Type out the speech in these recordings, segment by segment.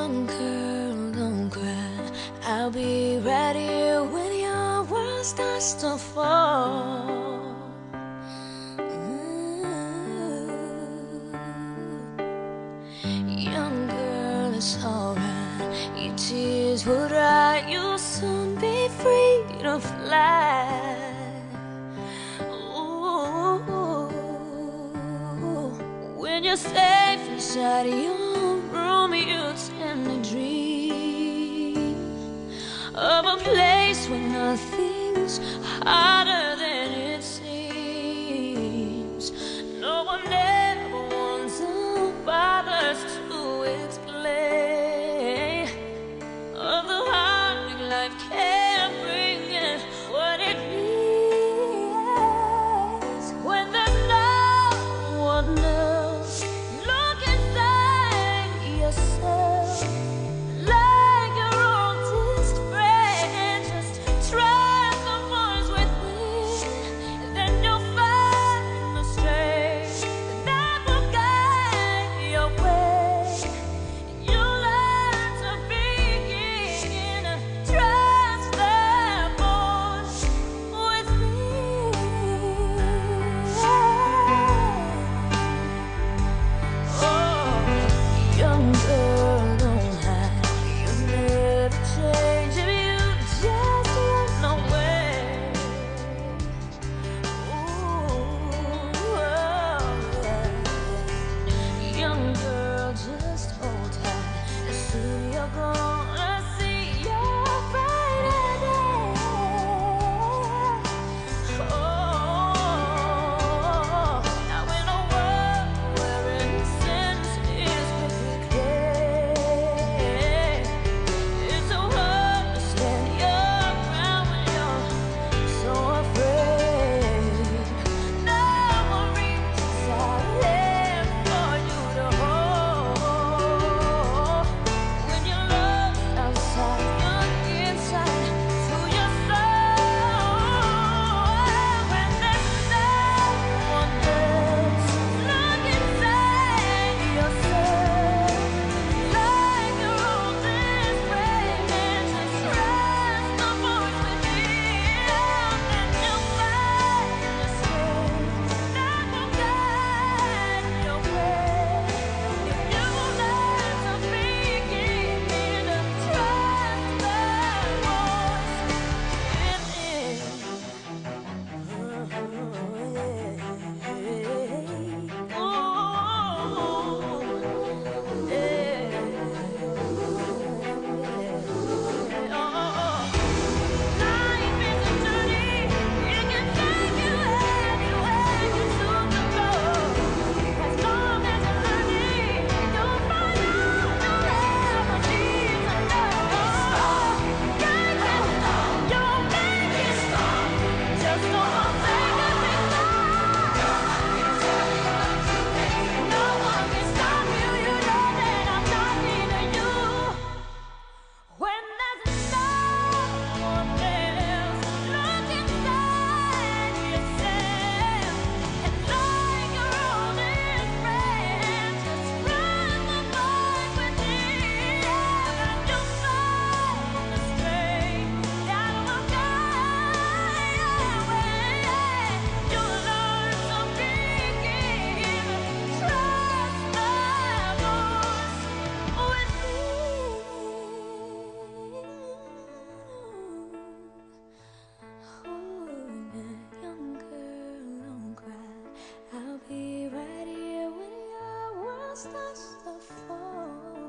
Young girl, don't cry. I'll be right here when your world starts to fall. Young girl, it's alright. Your tears will dry. You'll soon be free to fly. Ooh, when you're safe inside your room, you tend to dream of a place where nothing's harder than it seems. No one ever wants or bothers to explain of the heartache life can't bring and what it means when there's no one else. Look inside yourself like your oldest friend. Just trust the voice within, and then you'll find the strength that will guide your way. You learn to begin to trust that voice within. Oh, young girl, don't hide. You'll never change if you just run away. Ooh, young girl, just hold tight. Soon you're gonna see your brighter day. Oh, now in a world where innocence is wicked, it's so hard to stand your ground when you're so afraid. No one reaches out there for you to hold. When you're lost outside, look inside to your soul. When there's no one else, look inside yourself like your oldest friend, and just trust the voice within, and you'll find the strength that will guide your way. If you learn to begin to trust the voice within. Life is a journey, it can take you anywhere you choose to go. As long as you're learning, you'll find out you'll ever need to know. You'll make it stop. Just don't take a big no one can stop you. You know that I'm talking to you. When there's no one else, look inside yourself, and like your oldest friend, just run the voice within, and you'll find the strength that will guide your way. You'll learn to begin to trust the voice within. Young girl, don't cry. I'll be right here when your world starts to fall.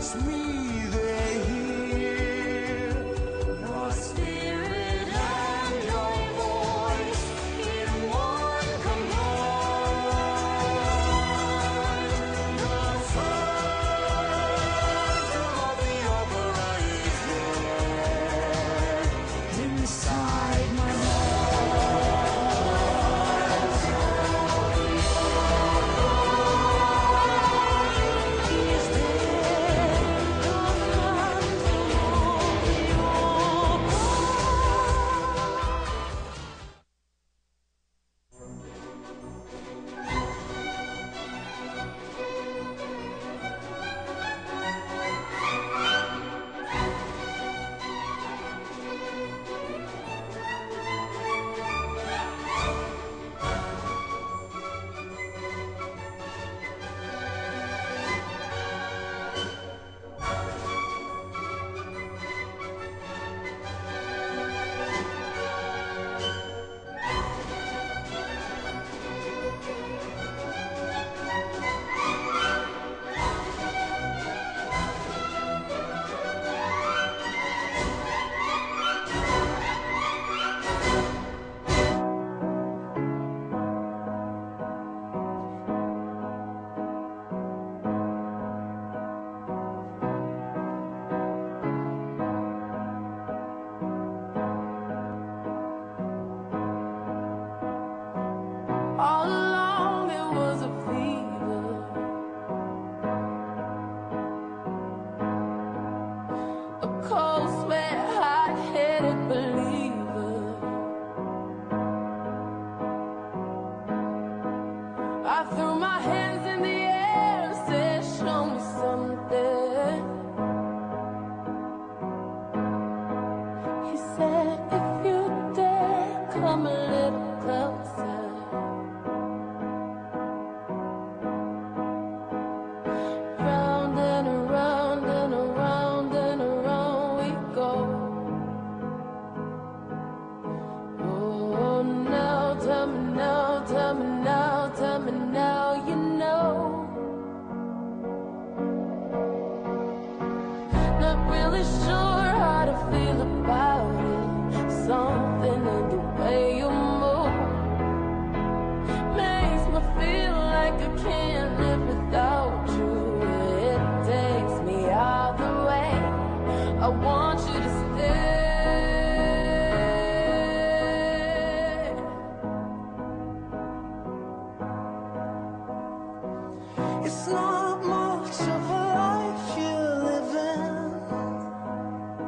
It's not much of a life you're living.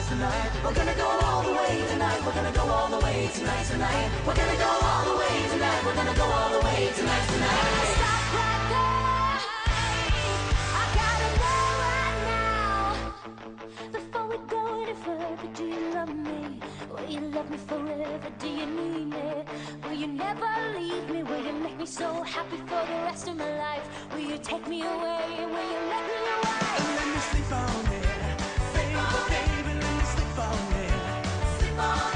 tonight. We're gonna go all the way tonight. We're gonna go all the way tonight, tonight. We're gonna go all the way tonight. We're gonna go all the way tonight, tonight. Stop right there. I gotta know right now. Before we go any further, do you love me? Will you love me forever? Do you need me? Will you never leave me? Will you make me so happy for the rest of my life? Will you take me away? Will you let me away? Let me sleep on it, baby, baby, let me sleep on it. Sleep on